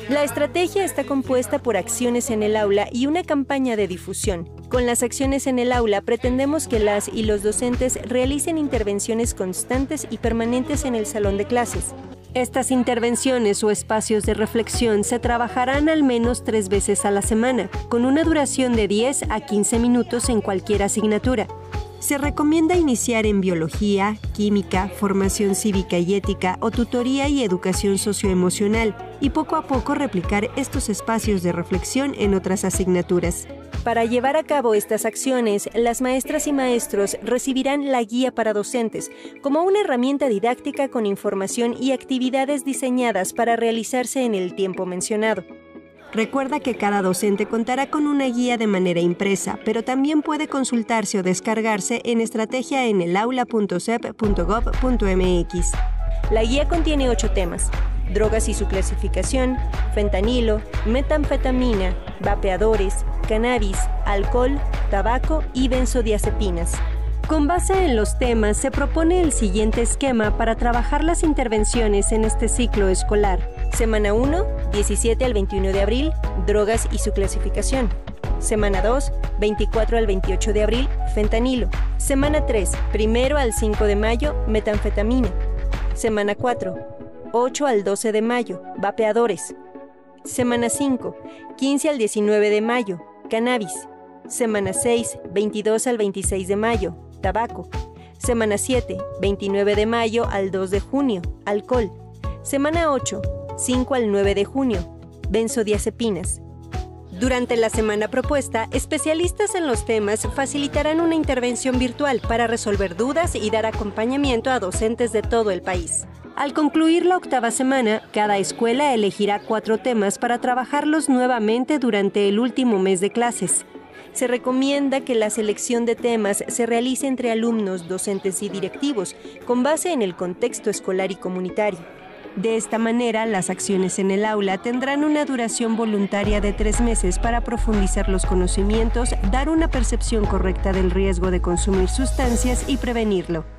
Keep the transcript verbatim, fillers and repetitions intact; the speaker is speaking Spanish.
La estrategia está compuesta por acciones en el aula y una campaña de difusión. Con las acciones en el aula pretendemos que las y los docentes realicen intervenciones constantes y permanentes en el salón de clases. Estas intervenciones o espacios de reflexión se trabajarán al menos tres veces a la semana, con una duración de diez a quince minutos en cualquier asignatura. Se recomienda iniciar en biología, química, formación cívica y ética o tutoría y educación socioemocional, y poco a poco replicar estos espacios de reflexión en otras asignaturas. Para llevar a cabo estas acciones, las maestras y maestros recibirán la guía para docentes, como una herramienta didáctica con información y actividades diseñadas para realizarse en el tiempo mencionado. Recuerda que cada docente contará con una guía de manera impresa, pero también puede consultarse o descargarse en estrategia en el aula punto sep punto gob punto mx. La guía contiene ocho temas: drogas y su clasificación, fentanilo, metanfetamina, vapeadores, cannabis, alcohol, tabaco y benzodiazepinas. Con base en los temas, se propone el siguiente esquema para trabajar las intervenciones en este ciclo escolar. Semana uno, diecisiete al veintiuno de abril, drogas y su clasificación. Semana dos, veinticuatro al veintiocho de abril, fentanilo. Semana tres, primero al cinco de mayo, metanfetamina. Semana cuatro, ocho al doce de mayo, vapeadores. Semana cinco, quince al diecinueve de mayo, cannabis. Semana seis, veintidós al veintiséis de mayo, tabaco. Semana siete, veintinueve de mayo al dos de junio, alcohol. Semana ocho, cinco al nueve de junio, benzodiazepinas. Durante la semana propuesta, especialistas en los temas facilitarán una intervención virtual para resolver dudas y dar acompañamiento a docentes de todo el país. Al concluir la octava semana, cada escuela elegirá cuatro temas para trabajarlos nuevamente durante el último mes de clases. Se recomienda que la selección de temas se realice entre alumnos, docentes y directivos, con base en el contexto escolar y comunitario. De esta manera, las acciones en el aula tendrán una duración voluntaria de tres meses para profundizar los conocimientos, dar una percepción correcta del riesgo de consumir sustancias y prevenirlo.